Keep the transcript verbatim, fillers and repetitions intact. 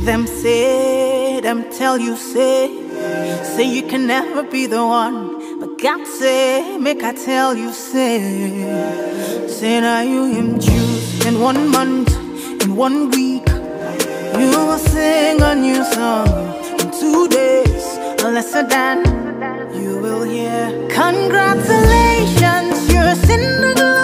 Them say, them tell you say, say you can never be the one. But God say, make I tell you say, say now you him choose. In one month, in one week, you will sing a new song. In two days, or lesser than, you will hear congratulations, you're in the glory.